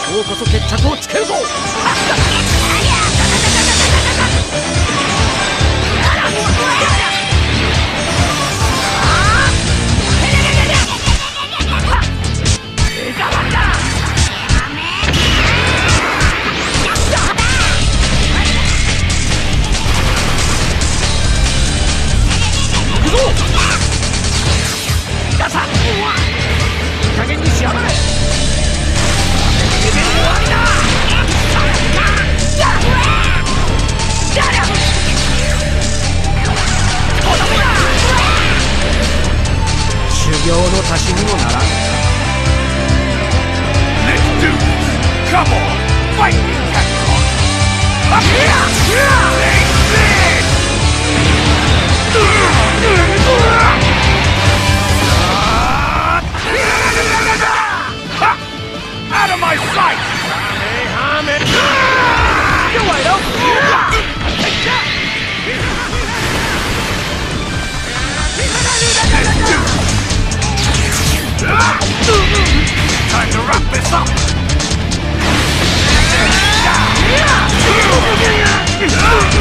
今日こそ決着をつけるぞ。加減にしやがれ。修行の足しにもならん。Let's do this. Come on, fight me, Capcom. Out of my sight! Hey, Hammond! You're right up! Take that! Time to wrap this up!